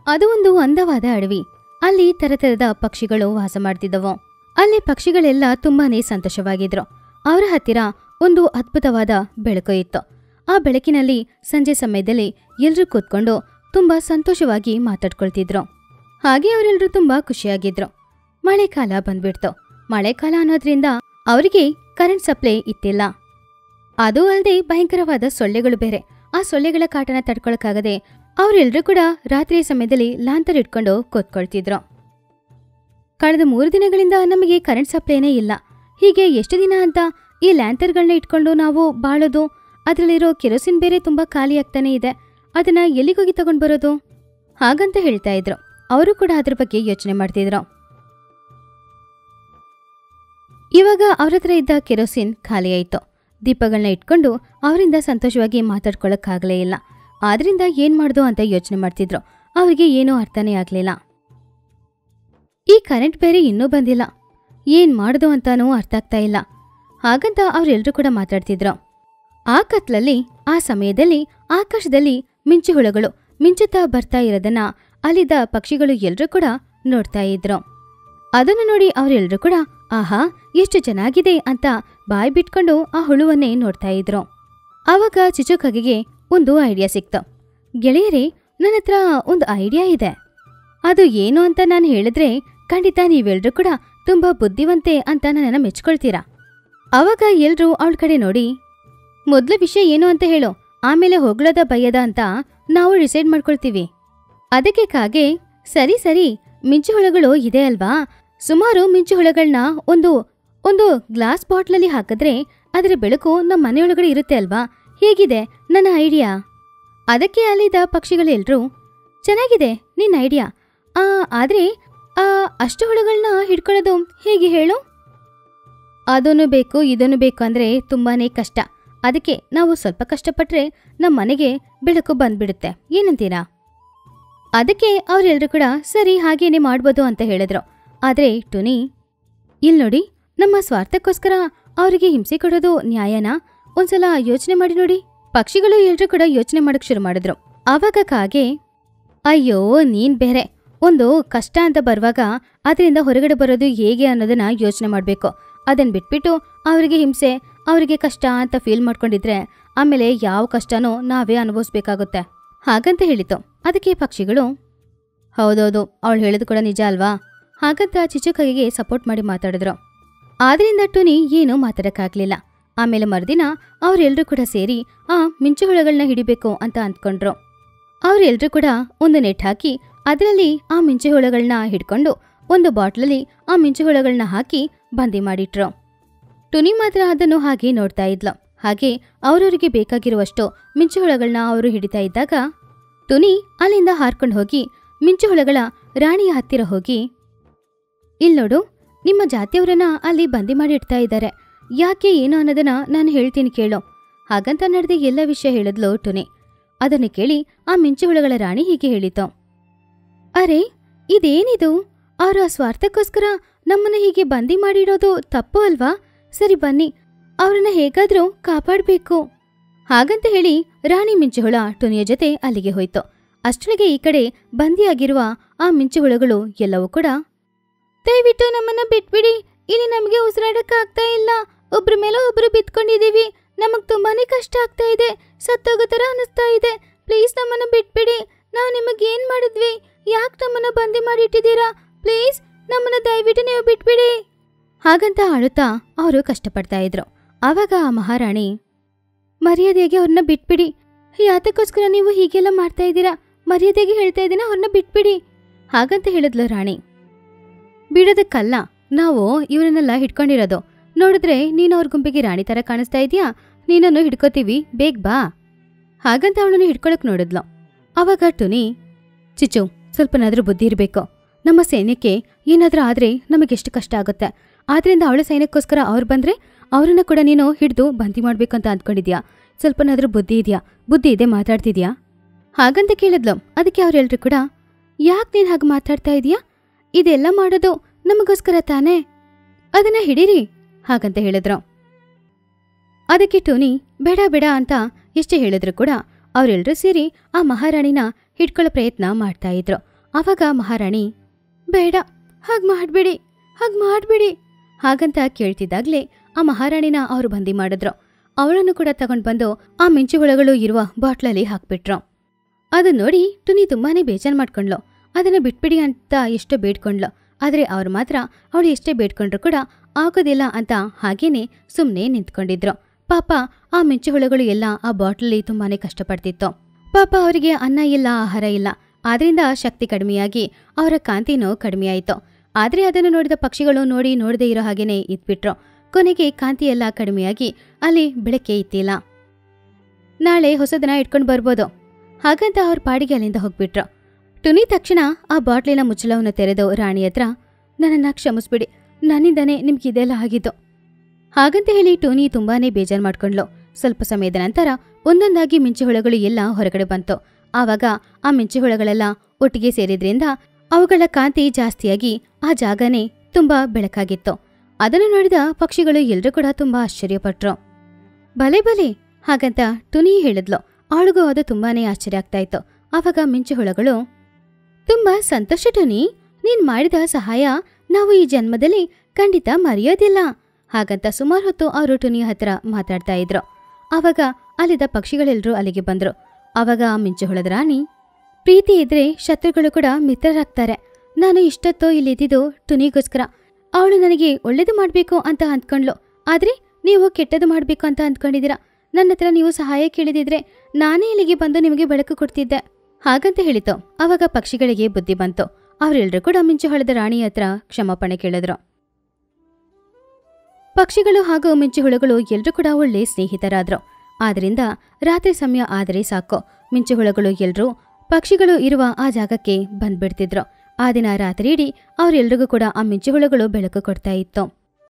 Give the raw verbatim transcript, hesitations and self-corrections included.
ಅದು ಒಂದು ಅಂದವಾದ ಅಡವಿ. ಅಲ್ಲಿ ತರತರದ ಪಕ್ಷಿಗಳು ವಾಸ ಮಾಡ್ತಿದ್ದವು. ಅಲ್ಲಿ ಪಕ್ಷಿಗಳೆಲ್ಲ ತುಂಬಾನೇ ಸಂತೋಷವಾಗಿದ್ರು. ಅವರ ಹತ್ತಿರ ಒಂದು ಅದ್ಭುತವಾದ ಬೆಳಕು ಇತ್ತು. ಆ ಬೆಳಕಿನಲ್ಲಿ ಸಂಜೆ ಸಮಯದಲ್ಲಿ ಎಲ್ರೂ ಕೂತ್ಕೊಂಡು ತುಂಬಾ ಸಂತೋಷವಾಗಿ ಮಾತಾಡ್ಕೊಳ್ತಿದ್ರು. ಹಾಗೆ ಅವರೆಲ್ಲರೂ ತುಂಬಾ ಖುಷಿಯಾಗಿದ್ರು. ಮಳೆಕಾಲ ಬಂದ್ಬಿಡ್ತು. ಮಳೆಕಾಲ ಅನ್ನೋದ್ರಿಂದ ಅವರಿಗೆ ಕರೆಂಟ್ ಸಪ್ಲೈ ಇತ್ತಿಲ್ಲ. ಅದೂ ಅಲ್ಲದೆ ಭಯಂಕರವಾದ ಸೊಳ್ಳೆಗಳು ಬೇರೆ. ಆ ಸೊಳ್ಳೆಗಳ ಕಾಟನ ತಡ್ಕೊಳಕ್ಕಾಗದೆ ಅವರೆಲ್ಲರೂ ಕೂಡ ರಾತ್ರಿಯ ಸಮಯದಲ್ಲಿ ಲಾಂತರ್ ಇಟ್ಕೊಂಡು ಕೂತ್ಕೊಳ್ತಿದ್ರು. ಕಳೆದ ಮೂರು ದಿನಗಳಿಂದ ನಮಗೆ ಕರೆಂಟ್ ಸಪ್ಲೈನೇ ಇಲ್ಲ. ಹೀಗೆ ಎಷ್ಟು ದಿನ ಅಂತ ಈ ಲ್ಯಾಂತರ್ಗಳನ್ನ ಇಟ್ಕೊಂಡು ನಾವು ಬಾಳೋದು? ಅದರಲ್ಲಿರೋ ಕೆರೋಸಿನ್ ಬೇರೆ ತುಂಬಾ ಖಾಲಿ ಆಗ್ತಾನೆ ಇದೆ. ಅದನ್ನ ಎಲ್ಲಿಗೋಗಿ ತಗೊಂಡ್ ಬರೋದು? ಹಾಗಂತ ಹೇಳ್ತಾ ಇದ್ರು. ಅವರು ಕೂಡ ಅದ್ರ ಬಗ್ಗೆ ಯೋಚನೆ ಮಾಡ್ತಿದ್ರು. ಇವಾಗ ಅವ್ರ ಹತ್ರ ಇದ್ದ ಕೆರೋಸಿನ್ ಖಾಲಿ ಆಯ್ತು. ದೀಪಗಳನ್ನ ಇಟ್ಕೊಂಡು ಅವರಿಂದ ಸಂತೋಷವಾಗಿ ಮಾತಾಡ್ಕೊಳಕ್ಕಾಗಲೇ ಇಲ್ಲ. ಆದ್ರಿಂದ ಏನ್ ಮಾಡ್ದು ಅಂತ ಯೋಚನೆ ಮಾಡ್ತಿದ್ರು. ಅವ್ರಿಗೆ ಏನೂ ಅರ್ಥನೇ ಆಗ್ಲಿಲ್ಲ. ಈ ಕರೆಂಟ್ ಬೇರೆ ಇನ್ನೂ ಬಂದಿಲ್ಲ. ಏನ್ ಮಾಡುದು ಅಂತಾನೂ ಅರ್ಥ ಆಗ್ತಾ ಇಲ್ಲ. ಹಾಗಂತ ಅವ್ರೆಲ್ರೂ ಕೂಡ ಮಾತಾಡ್ತಿದ್ರು. ಆ ಕತ್ಲಲ್ಲಿ ಆ ಸಮಯದಲ್ಲಿ ಆಕಾಶದಲ್ಲಿ ಮಿಂಚುಹುಳುಗಳು ಮಿಂಚುತ್ತಾ ಬರ್ತಾ ಇರೋದನ್ನ ಅಲ್ಲಿದ್ದ ಪಕ್ಷಿಗಳು ಎಲ್ರೂ ಕೂಡ ನೋಡ್ತಾ ಇದ್ರು. ಅದನ್ನು ನೋಡಿ ಅವರೆಲ್ಲರೂ ಕೂಡ ಆಹಾ ಎಷ್ಟು ಚೆನ್ನಾಗಿದೆ ಅಂತ ಬಾಯ್ ಬಿಟ್ಕೊಂಡು ಆ ಹುಳುವನ್ನೇ ನೋಡ್ತಾ ಇದ್ರು. ಆವಾಗ ಚಿಚುಕಾಗೆಗೆ ಒಂದು ಐಡಿಯಾ ಸಿಕ್ತು. ಗೆಳೆಯರೇ, ನನ್ನ ಹತ್ರ ಒಂದು ಐಡಿಯಾ ಇದೆ. ಅದು ಏನು ಅಂತ ನಾನು ಹೇಳಿದ್ರೆ ಖಂಡಿತ ನೀವೆಲ್ರೂ ಕೂಡ ತುಂಬಾ ಬುದ್ಧಿವಂತೆ ಅಂತ ನನ್ನನ್ನು ಮೆಚ್ಕೊಳ್ತೀರಾ. ಆವಾಗ ಎಲ್ರೂ ಅವಳ ಕಡೆ ನೋಡಿ, ಮೊದ್ಲು ವಿಷಯ ಏನು ಅಂತ ಹೇಳು, ಆಮೇಲೆ ಹೊಗಳದ ಬಯ್ಯದ ಅಂತ ನಾವು ಡಿಸೈಡ್ ಮಾಡ್ಕೊಳ್ತೀವಿ. ಅದಕ್ಕೆ ಕಾಗೆ, ಸರಿ ಸರಿ, ಮಿಂಚುಹುಳುಗಳು ಇದೆ ಅಲ್ವಾ? ಸುಮಾರು ಮಿಂಚುಹುಳುಗಳನ್ನ ಒಂದು ಒಂದು ಗ್ಲಾಸ್ ಬಾಟ್ಲಲ್ಲಿ ಹಾಕಿದ್ರೆ ಅದರ ಬೆಳಕು ನಮ್ಮ ಮನೆಯೊಳಗಡೆ ಇರುತ್ತೆ ಅಲ್ವಾ? ಹೇಗಿದೆ ನನ್ನ ಐಡಿಯಾ? ಅದಕ್ಕೆ ಅಲ್ಲಿದ್ದ ಪಕ್ಷಿಗಳೆಲ್ರೂ, ಚೆನ್ನಾಗಿದೆ ನಿನ್ನ ಐಡಿಯಾ. ಆ ಆದ್ರೆ ಆ ಅಷ್ಟು ಹುಳುಗಳನ್ನ ಹಿಡ್ಕೊಳ್ಳೋದು ಹೇಗೆ ಹೇಳು? ಅದನ್ನು ಬೇಕು ಇದನ್ನು ಬೇಕು ಅಂದ್ರೆ ತುಂಬಾನೇ ಕಷ್ಟ. ಅದಕ್ಕೆ ನಾವು ಸ್ವಲ್ಪ ಕಷ್ಟಪಟ್ರೆ ನಮ್ಮ ಮನೆಗೆ ಬೆಳಕು ಬಂದ್ಬಿಡುತ್ತೆ. ಏನಂತೀರಾ? ಅದಕ್ಕೆ ಅವರೆಲ್ಲರೂ ಕೂಡ ಸರಿ ಹಾಗೇನೆ ಮಾಡ್ಬೋದು ಅಂತ ಹೇಳಿದ್ರು. ಆದ್ರೆ ಟುನಿ, ಇಲ್ ನೋಡಿ, ನಮ್ಮ ಸ್ವಾರ್ಥಕ್ಕೋಸ್ಕರ ಅವರಿಗೆ ಹಿಂಸೆ ಕೊಡೋದು ನ್ಯಾಯನಾ? ಒಂದ್ಸಲ ಯೋಚನೆ ಮಾಡಿ ನೋಡಿ. ಪಕ್ಷಿಗಳು ಎಲ್ರೂ ಕೂಡ ಯೋಚನೆ ಮಾಡಕ್ ಶುರು ಮಾಡಿದ್ರು. ಆವಾಗ ಕಾಗೆ, ಅಯ್ಯೋ ನೀನ್ ಬೇರೆ, ಒಂದು ಕಷ್ಟ ಅಂತ ಬರುವಾಗ ಅದರಿಂದ ಹೊರಗಡೆ ಬರೋದು ಹೇಗೆ ಅನ್ನೋದನ್ನ ಯೋಚನೆ ಮಾಡ್ಬೇಕು. ಅದನ್ನ ಬಿಟ್ಬಿಟ್ಟು ಅವರಿಗೆ ಹಿಂಸೆ ಅವರಿಗೆ ಕಷ್ಟ ಅಂತ ಫೀಲ್ ಮಾಡ್ಕೊಂಡಿದ್ರೆ ಆಮೇಲೆ ಯಾವ ಕಷ್ಟನೂ ನಾವೇ ಅನುಭವಿಸ್ಬೇಕಾಗುತ್ತೆ ಹಾಗಂತ ಹೇಳಿತು. ಅದಕ್ಕೆ ಪಕ್ಷಿಗಳು, ಹೌದೌದು, ಅವಳು ಹೇಳಿದ್ ಕೂಡ ನಿಜ ಅಲ್ವಾ? ಹಾಗಂತ ಚಿಚುಕಾಗೆಗೆ ಸಪೋರ್ಟ್ ಮಾಡಿ ಮಾತಾಡಿದ್ರು. ಆದ್ರಿಂದ ಟುನಿ ಏನೂ ಮಾತಾಡಕ್ಕಾಗ್ಲಿಲ್ಲ. ಆಮೇಲೆ ಮರುದಿನ ಅವರೆಲ್ಲರೂ ಕೂಡ ಸೇರಿ ಆ ಮಿಂಚುಹುಳುಗಳನ್ನ ಹಿಡಿಬೇಕು ಅಂತ ಅಂದ್ಕೊಂಡ್ರು. ಅವರೆಲ್ಲರೂ ಕೂಡ ಒಂದು ನೆಟ್ ಹಾಕಿ ಅದರಲ್ಲಿ ಆ ಮಿಂಚುಹುಳುಗಳನ್ನ ಹಿಡ್ಕೊಂಡು ಒಂದು ಬಾಟ್ಲಲ್ಲಿ ಆ ಮಿಂಚುಹುಳುಗಳನ್ನ ಹಾಕಿ ಬಂದಿ ಮಾಡಿಟ್ರು. ಟುನಿ ಮಾತ್ರ ಅದನ್ನು ಹಾಗೆ ನೋಡ್ತಾ ಇದ್ಲು. ಹಾಗೆ ಅವರವರಿಗೆ ಬೇಕಾಗಿರುವಷ್ಟು ಮಿಂಚುಹುಳುಗಳನ್ನ ಅವರು ಹಿಡಿತಾ ಇದ್ದಾಗ ಟುನಿ ಅಲ್ಲಿಂದ ಹಾರ್ಕೊಂಡು ಹೋಗಿ ಮಿಂಚುಹುಳುಗಳ ರಾಣಿಯ ಹತ್ತಿರ ಹೋಗಿ, ಇಲ್ ನೋಡು, ನಿಮ್ಮ ಜಾತಿಯವರನ್ನ ಅಲ್ಲಿ ಬಂದಿ ಮಾಡಿ ಇಡ್ತಾ ಇದ್ದಾರೆ. ಯಾಕೆ ಏನು ಅನ್ನೋದನ್ನ ನಾನು ಹೇಳ್ತೀನಿ ಕೇಳು. ಹಾಗಂತ ನಡೆದ ಎಲ್ಲ ವಿಷಯ ಹೇಳಿದ್ಲು ಟುನಿ. ಅದನ್ನು ಕೇಳಿ ಆ ಮಿಂಚುಹುಳುಗಳ ರಾಣಿ ಹೀಗೆ ಹೇಳಿತು, ಅರೆ ಇದೇನಿದು? ಅವರ ಸ್ವಾರ್ಥಕ್ಕೋಸ್ಕರ ನಮ್ಮನ್ನ ಹೀಗೆ ಬಂದಿ ಮಾಡಿಡೋದು ತಪ್ಪು ಅಲ್ವಾ? ಸರಿ ಬನ್ನಿ, ಅವರನ್ನ ಹೇಗಾದ್ರೂ ಕಾಪಾಡಬೇಕು. ಹಾಗಂತ ಹೇಳಿ ರಾಣಿ ಮಿಂಚುಹುಳ ಟುನಿಯ ಜೊತೆ ಅಲ್ಲಿಗೆ ಹೋಯ್ತು. ಅಷ್ಟೊಳಗೆ ಈ ಕಡೆ ಬಂದಿಯಾಗಿರುವ ಆ ಮಿಂಚುಹುಳುಗಳು ಎಲ್ಲವೂ ಕೂಡ, ದಯವಿಟ್ಟು ನಮ್ಮನ್ನ ಬಿಟ್ಬಿಡಿ, ಇಲ್ಲಿ ನಮಗೆ ಉಸಿರಾಡಕ್ಕಾಗ್ತಾ ಇಲ್ಲ. ಒಬ್ರ ಮೇಲೆ ಒಬ್ರು ಬಿತ್ಕೊಂಡಿದೀವಿ, ನಮಗ್ ತುಂಬಾನೇ ಕಷ್ಟ ಆಗ್ತಾ ಇದೆ, ಸತ್ತೋಗೋ ತರ ಅನಿಸ್ತಾ ಇದೆ. ಪ್ಲೀಸ್ ನಮ್ಮನ್ನ ಬಿಟ್ಬಿಡಿ. ನಾವು ನಿಮಗೇನ್ ಮಾಡಿದ್ವಿ? ಯಾಕೆ ನಮ್ಮನ್ನ ಬಂದಿ ಮಾಡಿಟ್ಟಿದ್ದೀರಾ? ಪ್ಲೀಸ್ ನಮ್ಮನ್ನ ದಯವಿಟ್ಟು ನೀವು ಬಿಟ್ಬಿಡಿ. ಹಾಗಂತ ಅಳುತ್ತಾ ಅವರು ಕಷ್ಟಪಡ್ತಾ ಇದ್ರು. ಆವಾಗ ಆ ಮಹಾರಾಣಿ, ಮರ್ಯಾದೆಗೆ ಅವ್ರನ್ನ ಬಿಟ್ಬಿಡಿ. ಯಾತಕ್ಕೋಸ್ಕರ ನೀವು ಹೀಗೆಲ್ಲ ಮಾಡ್ತಾ ಇದ್ದೀರಾ? ಮರ್ಯಾದೆಗೆ ಹೇಳ್ತಾ ಇದ್ದೀನ, ಅವ್ರನ್ನ ಬಿಟ್ಬಿಡಿ. ಹಾಗಂತ ಹೇಳಿದ್ಲು ರಾಣಿ. ಬಿಡೋದಕ್ಕಲ್ಲ, ನಾವು ಇವರನ್ನೆಲ್ಲ ಹಿಡ್ಕೊಂಡಿರೋದು. ನೋಡಿದ್ರೆ ನೀನು ಅವ್ರ ಗುಂಪಿಗೆ ರಾಣಿ ತರ ಕಾಣಿಸ್ತಾ ಇದೀಯಾ? ನೀನನ್ನು ಹಿಡ್ಕೋತೀವಿ, ಬೇಗ ಬಾ. ಹಾಗಂತ ಅವಳನ್ನು ಹಿಡ್ಕೊಳಕ್ ನೋಡಿದ್ಲು. ಅವಾಗ ಟುನಿ, ಚಿಚ್ಚು, ಸ್ವಲ್ಪನಾದ್ರೂ ಬುದ್ಧಿ ಇರಬೇಕು. ನಮ್ಮ ಸೈನ್ಯಕ್ಕೆ ಏನಾದ್ರೂ ಆದ್ರೆ ನಮಗೆಷ್ಟು ಕಷ್ಟ ಆಗುತ್ತೆ. ಆದ್ರಿಂದ ಅವಳ ಸೈನ್ಯಕ್ಕೋಸ್ಕರ ಅವ್ರು ಬಂದ್ರೆ ಅವ್ರನ್ನ ಕೂಡ ನೀನು ಹಿಡಿದು ಬಂದಿ ಮಾಡ್ಬೇಕು ಅಂತ ಅಂದ್ಕೊಂಡಿದ್ಯಾ? ಸ್ವಲ್ಪನಾದ್ರೂ ಬುದ್ಧಿ ಇದೆಯಾ? ಬುದ್ಧಿ ಇದೆ, ಮಾತಾಡ್ತಿದ್ಯಾ? ಹಾಗಂತ ಕೇಳಿದ್ಲು. ಅದಕ್ಕೆ ಅವ್ರೆಲ್ರೂ ಕೂಡ, ಯಾಕೆ ನೀನ್ ಹಾಗೆ ಮಾತಾಡ್ತಾ ಇದೀಯಾ? ಇದೆಲ್ಲ ಮಾಡೋದು ನಮಗೋಸ್ಕರ ತಾನೇ, ಅದನ್ನ ಹಿಡೀರಿ ಹಾಗಂತ ಹೇಳಿದ್ರು. ಅದಕ್ಕೆ ಟೋನಿ ಬೇಡ ಬೇಡ ಅಂತ ಎಷ್ಟೇ ಹೇಳಿದ್ರು ಕೂಡ ಅವರೆಲ್ಲರೂ ಸೇರಿ ಆ ಮಹಾರಾಣಿನ ಹಿಡ್ಕೊಳ್ಳೋ ಪ್ರಯತ್ನ ಮಾಡ್ತಾ ಇದ್ರು. ಆವಾಗ ಮಹಾರಾಣಿ, ಬೇಡ, ಹಾಗ್ ಮಾಡ್ಬಿಡಿ, ಹಾಗ್ ಮಾಡ್ಬಿಡಿ ಹಾಗಂತ ಕೇಳ್ತಿದ್ದಾಗ್ಲೇ ಆ ಮಹಾರಾಣಿನ ಅವರು ಬಂದಿ ಮಾಡಿದ್ರು. ಅವಳನ್ನು ಕೂಡ ತಗೊಂಡ್ ಬಂದು ಆ ಮಿಂಚು ಹುಳಗಳು ಇರುವ ಬಾಟ್ಲಲ್ಲಿ ಹಾಕ್ಬಿಟ್ರು. ಅದನ್ನ ನೋಡಿ ಟುನಿ ತುಂಬಾನೇ ಬೇಜಾರ್ ಮಾಡ್ಕೊಂಡ್ಲು. ಅದನ್ನ ಬಿಟ್ಬಿಡಿ ಅಂತ ಎಷ್ಟೋ ಬೇಡ್ಕೊಂಡ್ಲು. ಆದ್ರೆ ಅವ್ರು ಮಾತ್ರ ಅವಳು ಎಷ್ಟೇ ಬೇಡ್ಕೊಂಡ್ರು ಕೂಡ ಆಗೋದಿಲ್ಲ ಅಂತ ಹಾಗೇನೆ ಸುಮ್ನೆ ನಿಂತ್ಕೊಂಡಿದ್ರು. ಪಾಪ ಆ ಮಿಂಚು ಹುಳಗಳು ಎಲ್ಲ ಆ ಬಾಟ್ಲಲ್ಲಿ ತುಂಬಾನೇ ಕಷ್ಟಪಡ್ತಿತ್ತು. ಪಾಪ ಅವರಿಗೆ ಅನ್ನ ಇಲ್ಲ, ಆಹಾರ ಇಲ್ಲ. ಆದ್ರಿಂದ ಶಕ್ತಿ ಕಡಿಮೆಯಾಗಿ ಅವರ ಕಾಂತಿನೂ ಕಡಿಮೆಯಾಯಿತು. ಆದ್ರೆ ಅದನ್ನು ನೋಡಿದ ಪಕ್ಷಿಗಳು ನೋಡಿ ನೋಡದೇ ಇರೋ ಹಾಗೇನೆ ಇದ್ಬಿಟ್ರು. ಕೊನೆಗೆ ಕಾಂತಿಯೆಲ್ಲ ಕಡಿಮೆಯಾಗಿ ಅಲ್ಲಿ ಬೆಳಕೆ ಇತ್ತಿಲ್ಲ. ನಾಳೆ ಹೊಸದನ್ನ ಇಟ್ಕೊಂಡು ಬರ್ಬೋದು ಹಾಗಂತ ಅವ್ರ ಪಾಡಿಗೆ ಅಲ್ಲಿಂದ ಹೋಗ್ಬಿಟ್ರು. ಟುನಿ ತಕ್ಷಣ ಆ ಬಾಟ್ಲಿನ ಮುಚ್ಚಳವನ್ನು ತೆರೆದು ರಾಣಿ ಹತ್ರ, ನನ್ನನ್ನ ಕ್ಷಮಿಸ್ಬಿಡಿ, ನನ್ನಿಂದಾನೇ ನಿಮ್ಗಿದೆಲ್ಲ ಆಗಿದ್ದು ಹಾಗಂತ ಹೇಳಿ ಟೋನಿ ತುಂಬಾನೇ ಬೇಜಾರ್ ಮಾಡ್ಕೊಂಡ್ಲು. ಸ್ವಲ್ಪ ಸಮಯದ ನಂತರ ಒಂದೊಂದಾಗಿ ಮಿಂಚುಹುಳಗಳು ಎಲ್ಲ ಹೊರಗಡೆ ಬಂತು. ಆವಾಗ ಆ ಮಿಂಚುಹುಳಗಳೆಲ್ಲ ಒಟ್ಟಿಗೆ ಸೇರಿದ್ರಿಂದ ಅವುಗಳ ಕಾಂತಿ ಜಾಸ್ತಿಯಾಗಿ ಆ ಜಾಗನೇ ತುಂಬಾ ಬೆಳಕಾಗಿತ್ತು. ಅದನ್ನು ನೋಡಿದ ಪಕ್ಷಿಗಳು ಎಲ್ರೂ ಕೂಡ ತುಂಬಾ ಆಶ್ಚರ್ಯಪಟ್ರು. ಬಲೆ ಬಲೆ ಹಾಗಂತ ಟುನಿ ಹೇಳಿದ್ಲು. ಅವಳಿಗೂ ಅದು ತುಂಬಾನೇ ಆಶ್ಚರ್ಯ ಆಗ್ತಾ ಇತ್ತು. ಆವಾಗ ಮಿಂಚುಹುಳಗಳು, ತುಂಬಾ ಸಂತೋಷ ಟುನಿ, ನೀನ್ ಮಾಡಿದ ಸಹಾಯ ನಾವು ಈ ಜನ್ಮದಲ್ಲಿ ಖಂಡಿತ ಮರೆಯೋದಿಲ್ಲ ಹಾಗಂತ ಸುಮಾರು ಹೊತ್ತು ಅವರು ಟುನಿಯ ಹತ್ರ ಮಾತಾಡ್ತಾ ಇದ್ರು. ಆವಾಗ ಅಲ್ಲಿದ್ದ ಪಕ್ಷಿಗಳೆಲ್ಲರೂ ಅಲ್ಲಿಗೆ ಬಂದ್ರು. ಆವಾಗ ಆ ಮಿಂಚುಹುಳದ ರಾಣಿ, ಪ್ರೀತಿ ಇದ್ರೆ ಶತ್ರುಗಳು ಕೂಡ ಮಿತ್ರರಾಗ್ತಾರೆ. ನಾನು ಇಷ್ಟೊತ್ತು ಇಲ್ಲಿದ್ದು ಟುನಿಗೋಸ್ಕರ. ಅವಳು ನನಗೆ ಒಳ್ಳೇದು ಮಾಡ್ಬೇಕು ಅಂತ ಅಂದ್ಕೊಂಡ್ಲು. ಆದ್ರೆ ನೀವು ಕೆಟ್ಟದ್ದು ಮಾಡ್ಬೇಕು ಅಂತ ಅಂದ್ಕೊಂಡಿದ್ದೀರಾ. ನನ್ನ ಹತ್ರ ನೀವು ಸಹಾಯ ಕೇಳಿದಿದ್ರೆ ನಾನೇ ಇಲ್ಲಿಗೆ ಬಂದು ನಿಮಗೆ ಬೆಳಕು ಕೊಡ್ತಿದ್ದೆ ಹಾಗಂತ ಹೇಳಿತು. ಆವಾಗ ಪಕ್ಷಿಗಳಿಗೆ ಬುದ್ಧಿ ಬಂತು. ಅವರೆಲ್ಲರೂ ಕೂಡ ಮಿಂಚುಹುಳದ ರಾಣಿ ಹತ್ರ ಕ್ಷಮಾಪಣೆ ಕೇಳಿದ್ರು. ಪಕ್ಷಿಗಳು ಹಾಗೂ ಮಿಂಚುಹುಳಗಳು ಎಲ್ರೂ ಕೂಡ ಒಳ್ಳೆ ಸ್ನೇಹಿತರಾದ್ರು. ಆದ್ರಿಂದ ರಾತ್ರಿ ಸಮಯ ಆದರೆ ಸಾಕು, ಮಿಂಚುಹುಳಗಳು ಎಲ್ರೂ ಪಕ್ಷಿಗಳು ಇರುವ ಆ ಜಾಗಕ್ಕೆ ಬಂದ್ಬಿಡ್ತಿದ್ರು. ಆ ದಿನ ರಾತ್ರಿ ಇಡೀ ಅವರೆಲ್ರಿಗೂ ಕೂಡ ಆ ಮಿಂಚುಹುಳಗಳು ಬೆಳಕು ಕೊಡ್ತಾ ಇತ್ತು.